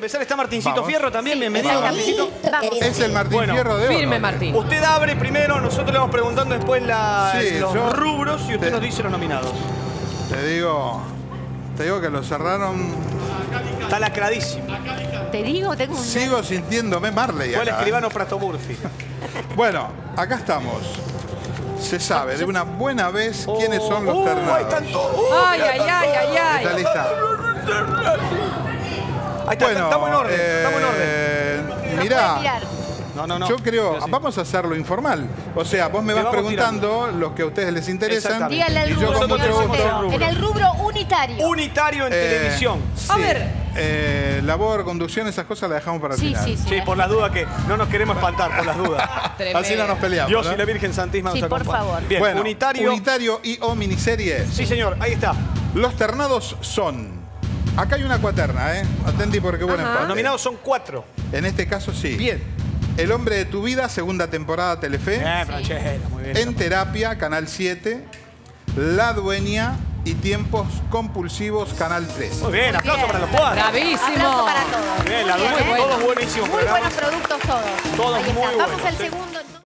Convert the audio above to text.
empezar. Está Martincito Vamos. Fierro también. Sí, Bienvenido, Martincito. Vamos. Es el Martín Bueno, Fierro de oro. Firme, Martín. Usted abre primero, nosotros le vamos preguntando después Sí, los yo- rubros y usted nos dice los nominados. Te digo que lo cerraron. Está lacradísimo. Te digo, tengo un... Sigo sintiéndome Marley Fue el acá. escribano Prato Murphy. Bueno, acá estamos. Se sabe de una buena vez quiénes son los Ahí ternados. están todos. Ay, ay, ay, ay, ¿Está ay. lista? Ahí está, Bueno, estamos en orden. Estamos en orden. No puede mirá, mirar. No. yo creo, Pero sí. vamos a hacerlo informal. O sea, vos me Te vas vamos preguntando los que a ustedes les interesan. Exactamente. Dígale al Y yo rubro, con mucho señor gusto. Montero. En el rubro unitario. Unitario en televisión. A Sí, ver. labor, conducción, esas cosas las dejamos para el Sí, final. sí, sí. Sí, por las dudas que no nos queremos espantar, por las dudas. Así no nos peleamos. Dios ¿no? y la Virgen Santísima Sí, nos por acompañen. favor. Bien, Bueno, unitario. y o miniserie. Sí, señor, ahí está. Los ternados son. Acá hay una cuaterna, ¿eh? Atendí porque buen Ajá. empate. Los nominados son 4. En este caso sí. Bien. El hombre de tu vida, segunda temporada Telefe. Franchella, muy bien. En terapia, Canal 7. La dueña y tiempos compulsivos, Canal 3. Muy bien, aplauso para los cuatro. Bravísimo. Aplauso para todos. Bien, Muy la bien, dueña, ¿eh? todos buenísimos Muy programas. buenos productos todos. Todos Ahí muy está. Vamos buenos, al sí. segundo.